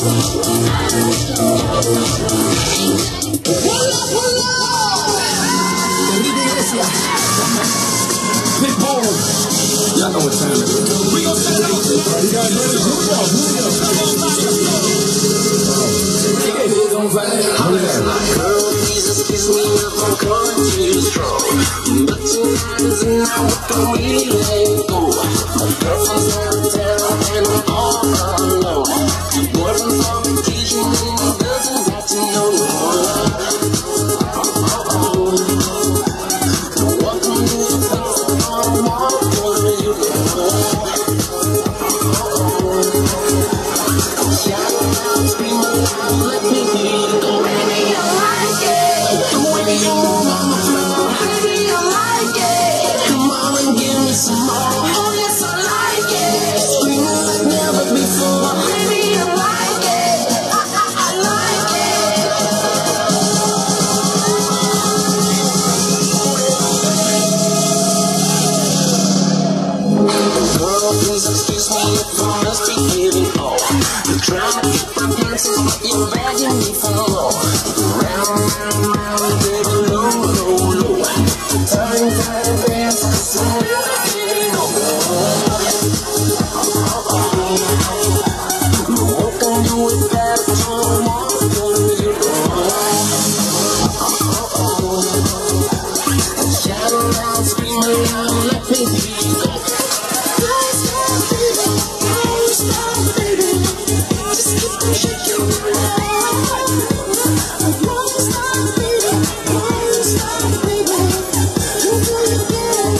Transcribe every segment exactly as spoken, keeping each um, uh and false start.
Y'all know what time it is. We gon' set it up. You guys ready? Here we go. Here we go. Girl, please excuse me if I'm coming too strong, but tonight is the night we can really let go. My girlfriend's out of town and I'm all alone. Your boyfriend's on vacation and he doesn't have to know no more. Welcome to the place that I'm walking with you. Shout out, scream aloud, let me hear you go. Baby, I like it. The way you move on the floor. Baby, I like it. Come on and give me some more. Oh yes, I like it. Screaming like never before. Baby, I like it. I, I, I like it. Girl, please excuse me if I must be giving off. You're trying to keep my dances, but you're begging me for more. Round, round, round, baby, low, low, low. Turning, turning, dance, 'cause I'm never getting over. What can do it better, don't want to you know. Shout around, scream aloud, let me hear you go. Don't stop, baby, don't stop, baby. Just keep on shaking your head. Don't stop, baby, don't stop, baby. You do it again.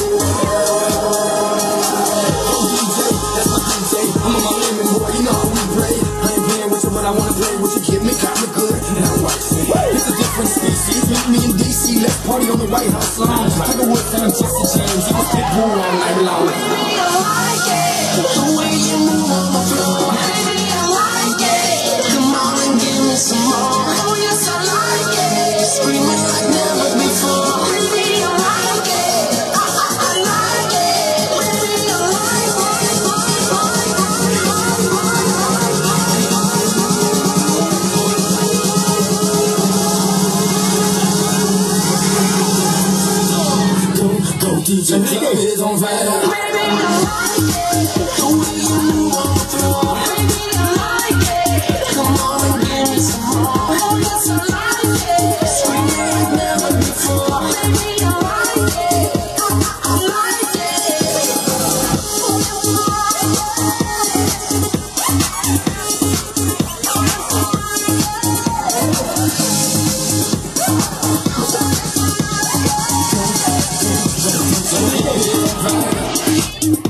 I'm D J, that's my D J. I'm on my lemon, boy, you know how we play. I ain't playing with you, but I wanna play with you. Give me kinda good. Now watch me. It's a different species. Meet me in D C, let's party on the White House lawn. Tiger Woods and Jesse James, he was Pitbull all night long. Baby, I like it. The way you move on the floor. Baby, I like it. Come on and give me some more. Oh yes, I like it. Screaming like never before. Baby, I like it. I, I, I like it. Baby, I like it. Go, go, D J, it is on fire. Baby, I like it. The way you move on the floor. Baby, I like it. Come on and give me some more. Oh yes, I like it. Screaming like never before. Baby, I like it. I, I, I like It is on fire.